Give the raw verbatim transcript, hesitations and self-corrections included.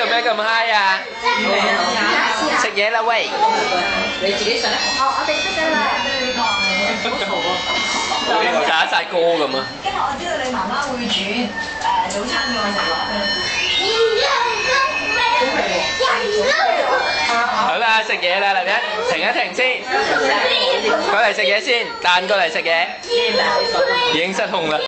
咩咁嗨啊？食嘢啦喂！ 你自己上。哦，我哋識㗎啦。 打晒歌咁啊！ 今日我知道你媽媽會煮誒早餐俾我食喎。 好啦，食嘢啦，嚟緊，停一停先，過嚟食嘢先，彈過嚟食嘢，已經失控啦。